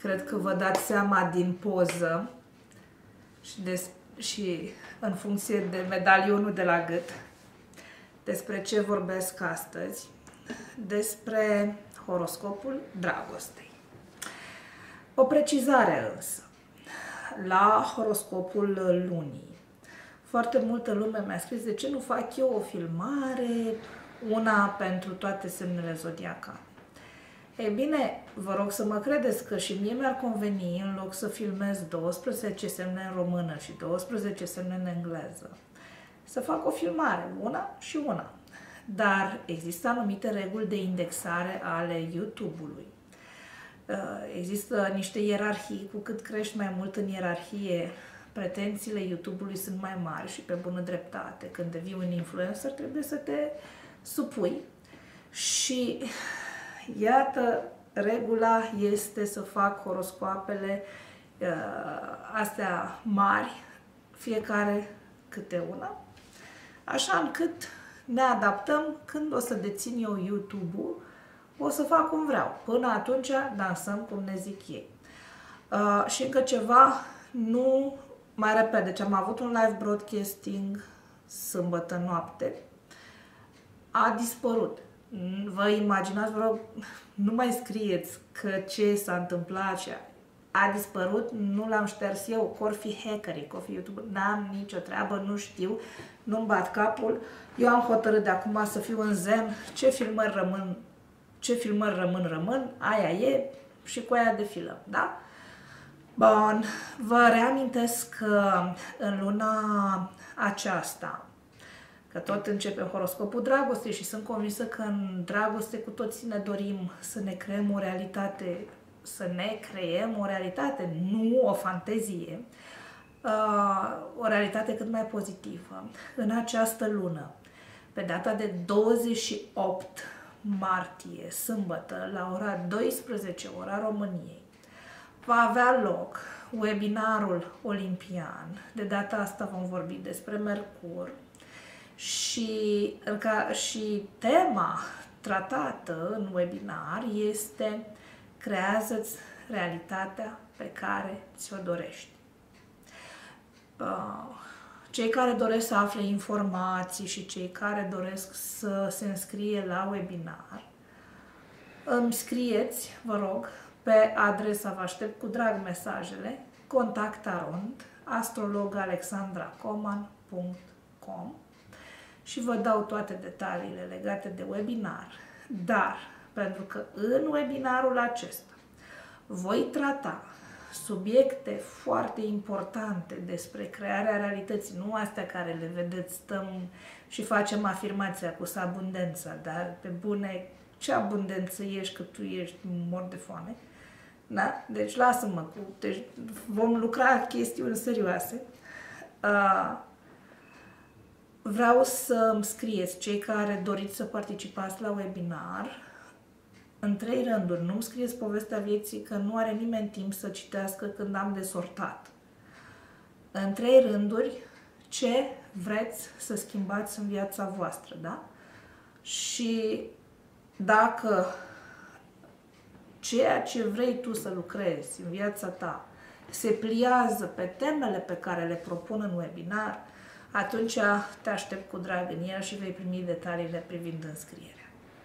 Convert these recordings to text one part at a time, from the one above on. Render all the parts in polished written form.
cred că vă dați seama din poză și în funcție de medalionul de la gât despre ce vorbesc astăzi, despre horoscopul dragostei. O precizare însă, la horoscopul lunii. Foarte multă lume mi-a scris de ce nu fac eu o filmare, una pentru toate semnele zodiacale. Ei bine, vă rog să mă credeți că și mie mi-ar conveni, în loc să filmez 12 semne în română și 12 semne în engleză, să fac o filmare, una și una. Dar există anumite reguli de indexare ale YouTube-ului. Există niște ierarhii, cu cât crești mai mult în ierarhie, pretențiile YouTube-ului sunt mai mari și pe bună dreptate. Când devii un influencer, trebuie să te supui. Și iată, regula este să fac horoscoapele astea mari, fiecare câte una, așa încât ne adaptăm când o să dețin eu YouTube-ul, o să fac cum vreau. Până atunci dansăm cum ne zic ei. Și încă ceva, nu mai repede, deci am avut un live broadcasting sâmbătă noapte, a dispărut. Vă imaginați, vă rog, nu mai scrieți că ce s-a întâmplat și a dispărut, nu l-am șters eu, cor fi hackerii, cor fi YouTube, n-am nicio treabă, nu știu, nu-mi bat capul. Eu am hotărât de acum să fiu în zen, ce filmări rămân, aia e și cu aia defilăm, da? Bun, vă reamintesc că în luna aceasta, că tot începe horoscopul dragostei și sunt convinsă că în dragoste cu toții ne dorim să ne creăm o realitate, nu o fantezie, o realitate cât mai pozitivă. În această lună, pe data de 28 martie, sâmbătă, la ora 12, ora României, va avea loc webinarul olimpian. De data asta vom vorbi despre Mercur și tema tratată în webinar este creează-ți realitatea pe care ți-o dorești. Cei care doresc să afle informații și cei care doresc să se înscrie la webinar, îmi scrieți, vă rog, pe adresa, vă aștept cu drag mesajele, contactarond@astrologalexandracoman.com și vă dau toate detaliile legate de webinar. Dar, pentru că în webinarul acesta voi trata subiecte foarte importante despre crearea realității, nu astea care le vedeți, stăm și facem afirmația cu abundența, dar pe bune, ce abundență ești că tu ești mor de foame? Da? Deci lasă-mă, deci vom lucra chestiuni serioase. Vreau să îmi scrieți, cei care doriți să participați la webinar, în 3 rânduri. Nu-mi scrieți povestea vieții, că nu are nimeni timp să citească când am de sortat. În 3 rânduri, ce vreți să schimbați în viața voastră, da? Și dacă ceea ce vrei tu să lucrezi în viața ta se pliază pe temele pe care le propun în webinar, atunci te aștept cu drag în el și vei primi detaliile privind înscrierea.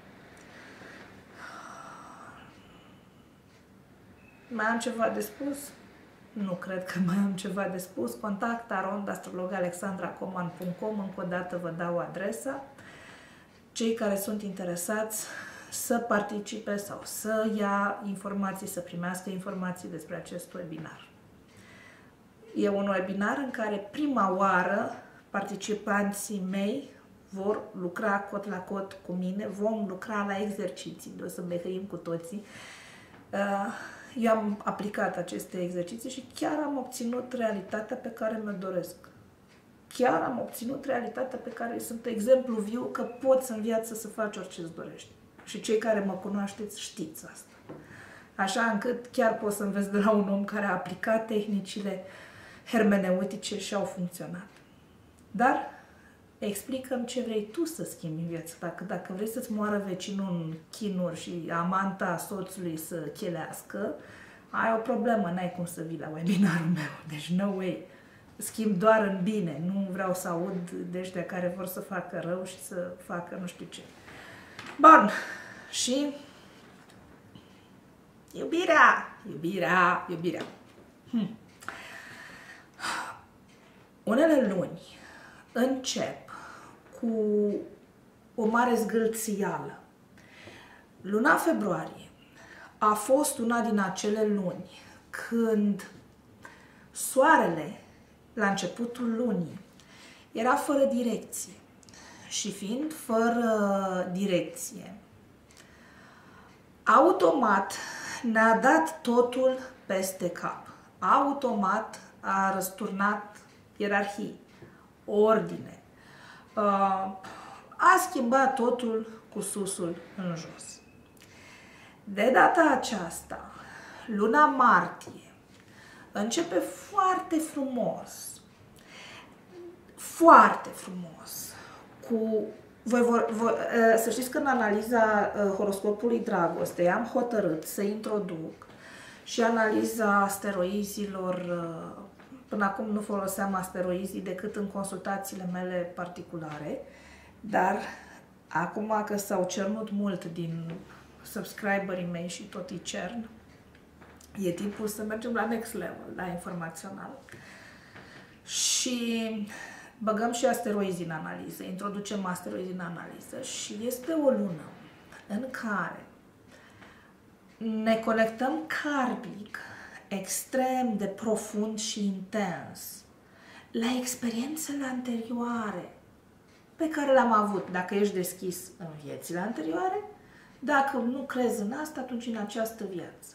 Mai am ceva de spus? Nu cred că mai am ceva de spus. Contactarond@astrologalexandracoman.com. Încă o dată vă dau adresa. Cei care sunt interesați să participe sau să ia informații, să primească informații despre acest webinar. E un webinar în care prima oară participanții mei vor lucra cot la cot cu mine, vom lucra la exerciții, o să behăim cu toții. Eu am aplicat aceste exerciții și chiar am obținut realitatea pe care mi-o doresc. Chiar am obținut realitatea pe care sunt exemplu viu că poți în viață să faci orice îți dorești. Și cei care mă cunoașteți știți asta. Așa încât chiar poți să înveți de la un om care a aplicat tehnicile hermeneutice și au funcționat. Dar explică-mi ce vrei tu să schimbi în viață. Dacă vrei să-ți moară vecinul în chinuri și amanta soțului să chelească, ai o problemă, n-ai cum să vii la webinarul meu, deci no way. Schimb doar în bine, nu vreau să aud de ăștia care vor să facă rău și să facă nu știu ce. Bun, și iubirea. Unele luni încep cu o mare zgâlțială. Luna februarie a fost una din acele luni când soarele, la începutul lunii, era fără direcție. Și fiind fără direcție, automat ne-a dat totul peste cap. Automat a răsturnat ierarhii, ordine. A schimbat totul cu susul în jos. De data aceasta, luna martie începe foarte frumos, cu... să știți că în analiza horoscopului dragostei am hotărât să introduc și analiza asteroizilor. Până acum nu foloseam asteroizii decât în consultațiile mele particulare, dar acum că s-au cernut mult din subscriberii mei și tot îi cern, e timpul să mergem la next level, la informațional. Și băgăm și asteroizii în analiză, introducem asteroizii în analiză și este o lună în care ne conectăm karmic extrem de profund și intens la experiențele anterioare pe care le-am avut, dacă ești deschis în viețile anterioare, dacă nu crezi în asta, atunci în această viață.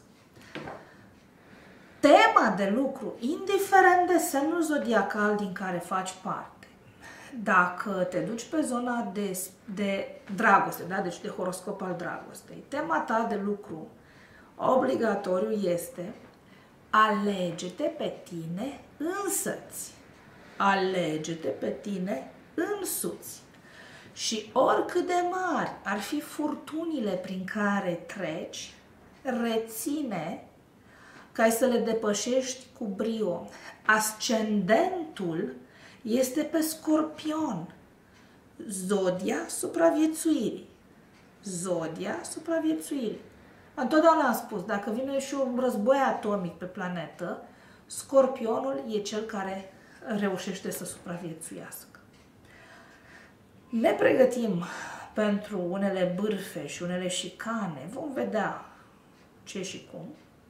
Tema de lucru, indiferent de semnul zodiacal din care faci parte, dacă te duci pe zona de dragoste, da? Deci de horoscop al dragostei, tema ta de lucru obligatoriu este: alege-te pe tine însăți. Alege-te pe tine însuți. Și oricât de mari ar fi furtunile prin care treci, reține ca să le depășești cu brio. Ascendentul este pe Scorpion. Zodia supraviețuirii. Zodia supraviețuirii. Întotdeauna am spus, dacă vine și un război atomic pe planetă, Scorpionul e cel care reușește să supraviețuiască. Ne pregătim pentru unele bârfe și unele șicane, vom vedea ce și cum.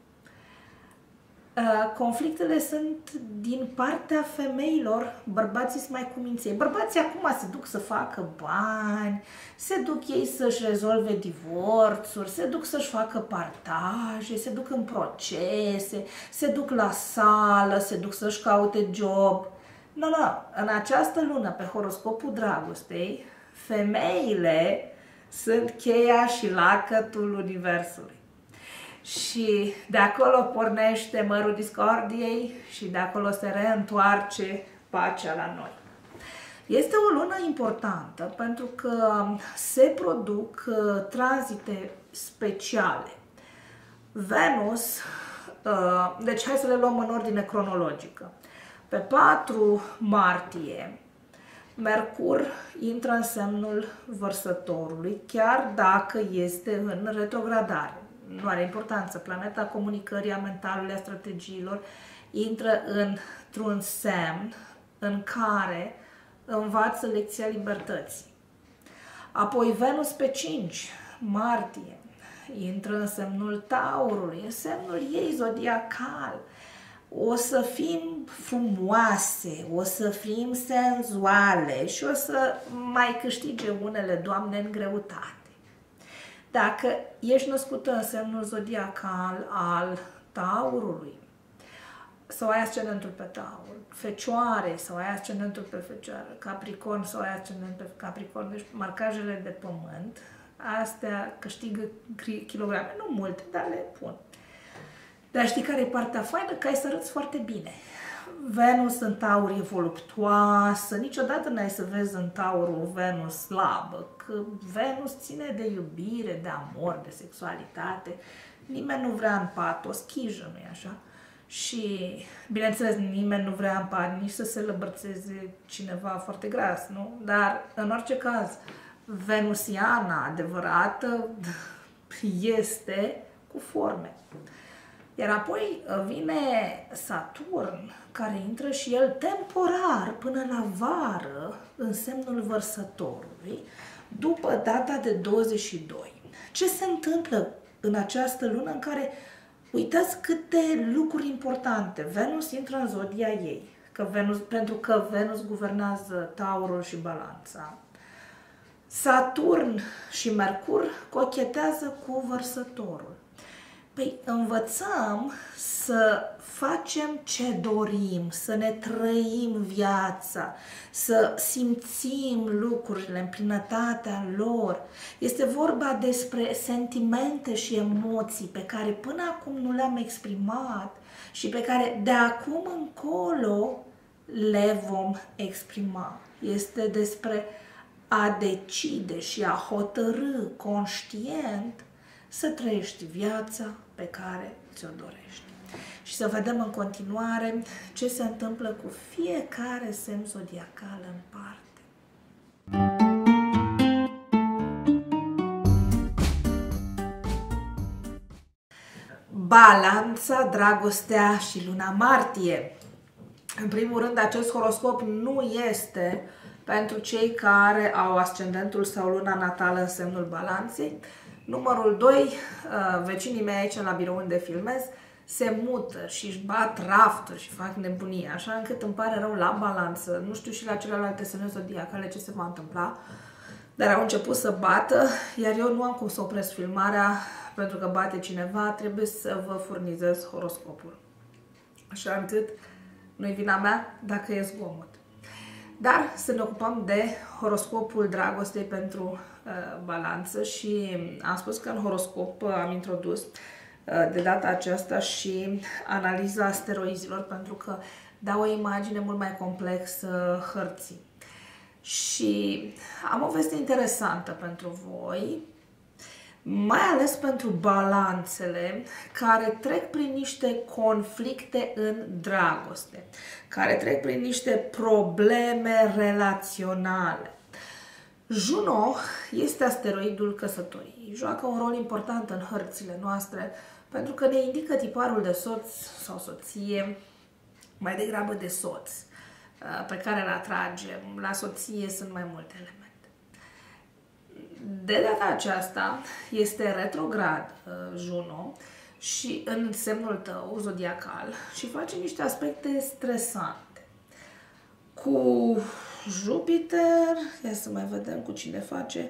Conflictele sunt din partea femeilor, bărbații sunt mai cuminței. Bărbații acum se duc să facă bani, se duc ei să-și rezolve divorțuri, se duc să-și facă partaje, se duc în procese, se duc la sală, se duc să-și caute job. Nu, în această lună, pe horoscopul dragostei, femeile sunt cheia și lacătul universului. Și de acolo pornește mărul discordiei și de acolo se reîntoarce pacea la noi. Este o lună importantă pentru că se produc tranzite speciale. Venus, deci hai să le luăm în ordine cronologică. Pe 4 martie, Mercur intră în semnul Vărsătorului, chiar dacă este în retrogradare. Nu are importanță. Planeta comunicării, a mentalului, a strategiilor intră într-un semn în care învață lecția libertății. Apoi Venus pe 5 martie intră în semnul Taurului, în semnul ei zodiacal. O să fim frumoase, o să fim senzuale și o să mai câștige unele doamne în greutate. Dacă ești născută în semnul zodiacal al Taurului, sau ai ascendentul pe Taur, Fecioare, sau ai ascendentul pe Fecioară, Capricorn, sau ai ascendentul pe Capricorn, deci marcajele de pământ, astea câștigă kilograme, nu multe, dar le pun. Dar știi care e partea faină? Că ai să arăți foarte bine. Venus în Taur e voluptuoasă, niciodată n-ai să vezi în Taur o Venus slabă, că Venus ține de iubire, de amor, de sexualitate Nimeni nu vrea în pat o schijă, nu-i așa? Și, bineînțeles, nimeni nu vrea în pat nici să se lăbărțeze cineva foarte gras, nu? Dar, în orice caz, venusiana adevărată este cu forme. Iar apoi vine Saturn, care intră și el temporar până la vară în semnul Vărsătorului, după data de 22. Ce se întâmplă în această lună în care, uitați câte lucruri importante, Venus intră în zodia ei, pentru că Venus guvernează Taurul și Balanța. Saturn și Mercur cochetează cu Vărsătorul. Păi învățăm să facem ce dorim, să ne trăim viața, să simțim lucrurile în plinătatea lor. Este vorba despre sentimente și emoții pe care până acum nu le-am exprimat și pe care de acum încolo le vom exprima. Este despre a decide și a hotărî conștient să trăiești viața pe care ți-o dorești. Și să vedem în continuare ce se întâmplă cu fiecare semn zodiacal în parte. Balanța, dragostea și luna martie. În primul rând, acest horoscop nu este pentru cei care au ascendentul sau luna natală în semnul Balanței. Numărul 2, vecinii mei aici la birou unde filmez, se mută și își bat rafturi și fac nebunie, așa încât îmi pare rău la Balanță. Nu știu și la celelalte semne zodiacale ce se va întâmpla, dar au început să bată, iar eu nu am cum să opresc filmarea, pentru că bate cineva, trebuie să vă furnizez horoscopul. Așa încât nu-i vina mea dacă e zgomot. Dar să ne ocupăm de horoscopul dragostei pentru Balanță și am spus că în horoscop am introdus de data aceasta și analiza asteroizilor, pentru că dau o imagine mult mai complexă hărții. Și am o veste interesantă pentru voi, mai ales pentru balanțele care trec prin niște conflicte în dragoste, care trec prin niște probleme relaționale. Juno este asteroidul căsătoriei. Joacă un rol important în hărțile noastre pentru că ne indică tiparul de soț sau soție, mai degrabă de soț, pe care îl atragem. La soție sunt mai multe elemente. De data aceasta este retrograd Juno și în semnul tău zodiacal și face niște aspecte stresante. Cu Jupiter, ia să mai vedem cu cine face,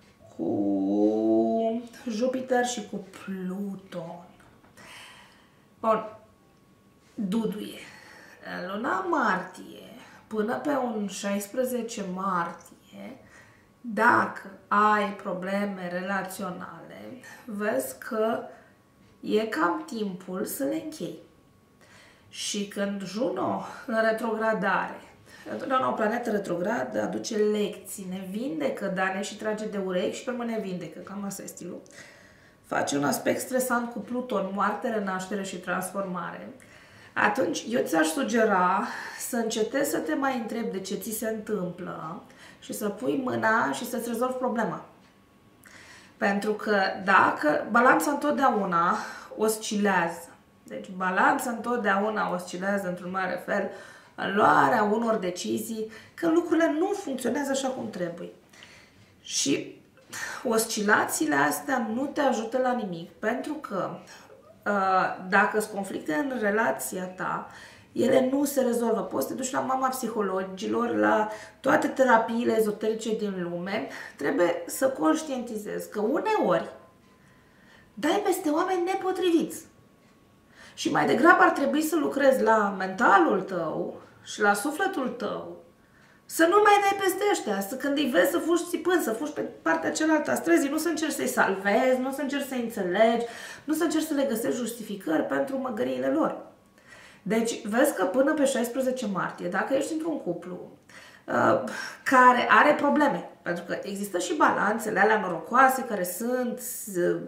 cu Jupiter și cu Pluton. Bun, duduie. În luna martie, până pe un 16 martie, dacă ai probleme relaționale, vezi că e cam timpul să le închei. Și când Juno în retrogradare, întotdeauna o planetă retrogradă aduce lecții, ne vindecă, dar ne și trage de urechi și pe urmă ne vindecă, cam asta e stilul. Face un aspect stresant cu Pluton, moarte, renaștere și transformare. Atunci eu ți-aș sugera să încetezi să te mai întrebi de ce ți se întâmplă și să pui mâna și să-ți rezolvi problema. Pentru că dacă Balanța întotdeauna oscilează, deci Balanța întotdeauna oscilează într-un mare fel în luarea unor decizii, că lucrurile nu funcționează așa cum trebuie. Și oscilațiile astea nu te ajută la nimic, pentru că dacă sunt conflicte în relația ta, ele nu se rezolvă. Poți să te duci la mama psihologilor, la toate terapiile ezoterice din lume. Trebuie să conștientizezi că uneori dai peste oameni nepotriviți. Și mai degrabă ar trebui să lucrezi la mentalul tău și la sufletul tău, să nu mai dai peste ăștia, să când îi vezi să fugi țipând, să fugi pe partea cealaltă a străzii, nu să încerci să-i salvezi, nu să încerci să-i înțelegi, nu să încerci să le găsești justificări pentru măgăriile lor. Deci, vezi că până pe 16 martie, dacă ești într-un cuplu care are probleme, pentru că există și balanțele alea norocoase care sunt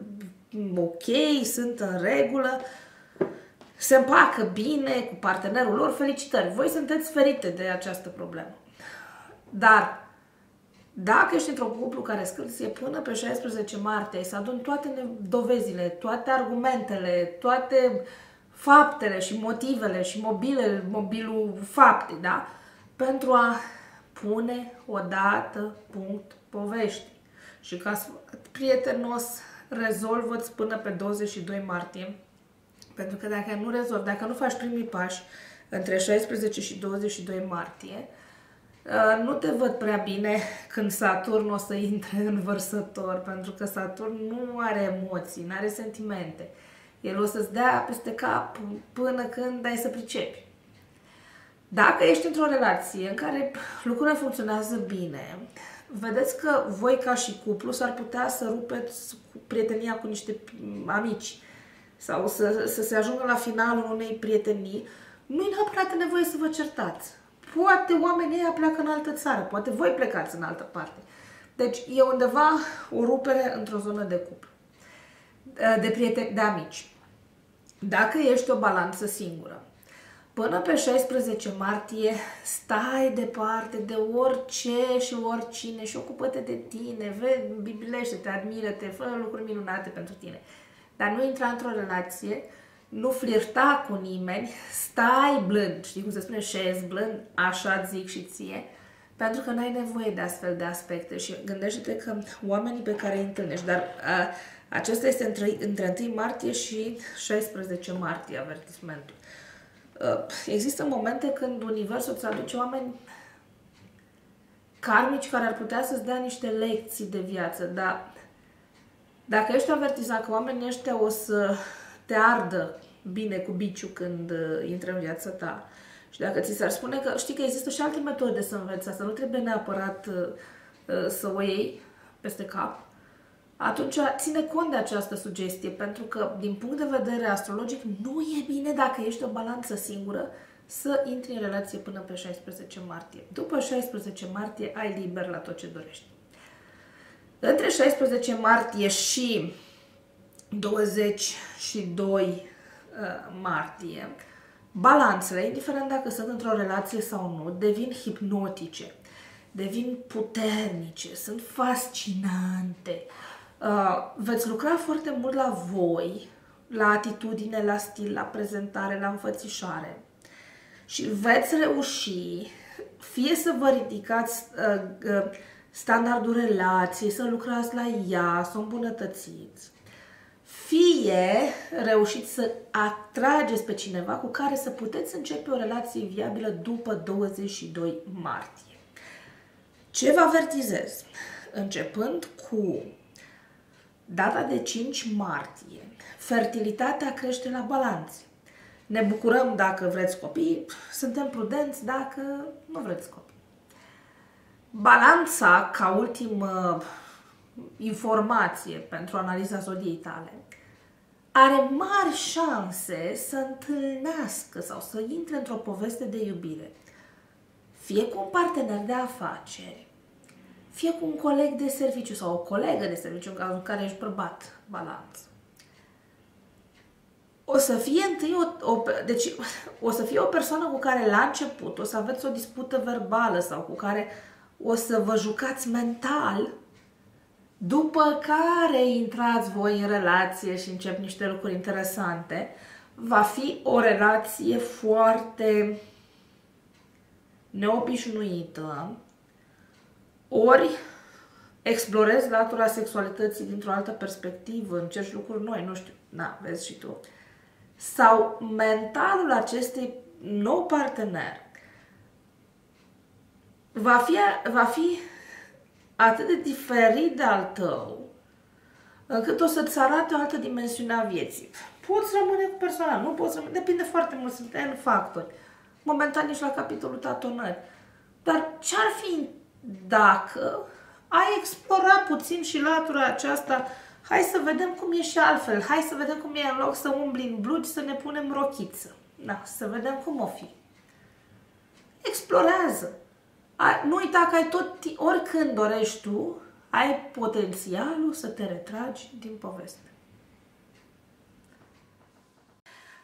ok, sunt în regulă, se împacă bine cu partenerul lor, felicitări. Voi sunteți ferite de această problemă. Dar dacă ești într-un cuplu care scârție până pe 16 martie, ai să aduni toate dovezile, toate argumentele, toate faptele și motivele și mobilul fapte, da? Pentru a pune odată punct poveștii. Și ca prietenos, rezolvă-ți până pe 22 martie. Pentru că dacă nu rezolvi, dacă nu faci primii pași între 16 și 22 martie, nu te văd prea bine când Saturn o să intre în Vărsător, pentru că Saturn nu are emoții, nu are sentimente. El o să-ți dea peste cap până când ai să pricepi. Dacă ești într-o relație în care lucrurile funcționează bine, vedeți că voi ca și cuplu s-ar putea să rupeți prietenia cu niște amici sau să se ajungă la finalul unei prietenii, nu-i neapărat nevoie să vă certați. Poate oamenii ăia pleacă în altă țară, poate voi plecați în altă parte. Deci e undeva o rupere într-o zonă de cuplu, de prieteni, de amici. Dacă ești o balanță singură, până pe 16 martie stai departe de orice și oricine și ocupă-te de tine, bibilește-te, admiră-te, fă lucruri minunate pentru tine. Dar nu intra într-o relație, nu flirta cu nimeni, stai blând, știi cum se spune, șezi blând, așa zic și ție, pentru că nu ai nevoie de astfel de aspecte și gândește-te că oamenii pe care îi întâlnești, dar acesta este între 1 martie și 16 martie avertismentul. Există momente când universul îți aduce oameni karmici care ar putea să-ți dea niște lecții de viață, dar dacă ești avertizat că oamenii ăștia o să te ardă bine cu biciu când intră în viața ta și dacă ți s-ar spune că știi că există și alte metode să înveți asta, nu trebuie neapărat să o iei peste cap, atunci ține cont de această sugestie, pentru că din punct de vedere astrologic nu e bine dacă ești o balanță singură să intri în relație până pe 16 martie. După 16 martie ai liber la tot ce dorești. Între 16 martie și 22 martie, balanțele, indiferent dacă sunt într-o relație sau nu, devin hipnotice, devin puternice, sunt fascinante. Veți lucra foarte mult la voi, la atitudine, la stil, la prezentare, la înfățișare și veți reuși fie să vă ridicați standardul relației, să lucrați la ea, să o îmbunătățiți, fie reușiți să atrageți pe cineva cu care să puteți începe o relație viabilă după 22 martie. Ce vă avertizez? Începând cu data de 5 martie, fertilitatea crește la balanțe. Ne bucurăm dacă vreți copii, suntem prudenți dacă nu vreți copii. Balanța, ca ultimă informație pentru analiza zodiei tale, are mari șanse să întâlnească sau să intre într-o poveste de iubire, fie cu un partener de afaceri, fie cu un coleg de serviciu sau o colegă de serviciu în cazul în care ești bărbat, balanță. O să fie întâi o să fie o persoană cu care la început o să aveți o dispută verbală sau cu care o să vă jucați mental, după care intrați voi în relație și încep niște lucruri interesante. Va fi o relație foarte neobișnuită, ori explorezi latura sexualității dintr-o altă perspectivă, încerci lucruri noi, nu știu, na, vezi și tu. Sau mentalul acestui nou partener va fi atât de diferit de al tău, încât o să-ți arate o altă dimensiune a vieții. Poți rămâne cu persoana, nu poți rămâne, depinde foarte mult, sunt N factori. Momentan ești la capitolul tatonări. Dar ce-ar fi dacă ai explorat puțin și latura aceasta, hai să vedem cum e și altfel, hai să vedem cum e în loc să umbli în blugi, să ne punem rochiță. Da, să vedem cum o fi. Explorează. Nu uita că ai oricând dorești tu, ai potențialul să te retragi din poveste.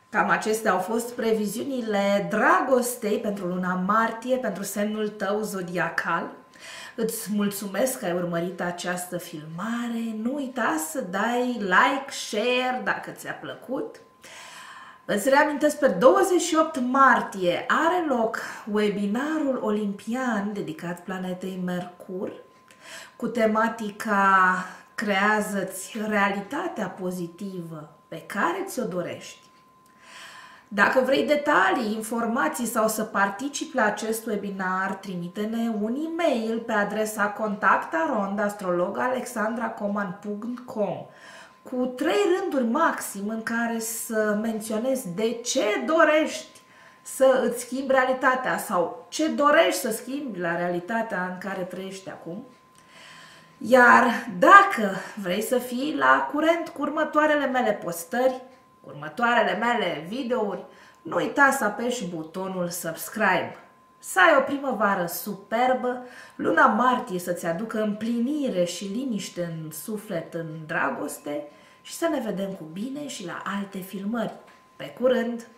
Cam acestea au fost previziunile dragostei pentru luna martie, pentru semnul tău zodiacal. Îți mulțumesc că ai urmărit această filmare. Nu uita să dai like, share dacă ți-a plăcut. Îți reamintesc, pe 28 martie are loc webinarul olimpian dedicat planetei Mercur cu tematica Creează-ți realitatea pozitivă pe care ți-o dorești. Dacă vrei detalii, informații sau să participi la acest webinar, trimite-ne un e-mail pe adresa contact@astrologalexandracoman.com cu 3 rânduri maxim în care să menționezi de ce dorești să îți schimbi realitatea sau ce dorești să schimbi la realitatea în care trăiești acum. Iar dacă vrei să fii la curent cu următoarele mele postări, cu următoarele mele videouri, nu uita să apeși butonul subscribe. Să ai o primăvară superbă, luna martie să-ți aducă împlinire și liniște în suflet, în dragoste și să ne vedem cu bine și la alte filmări. Pe curând!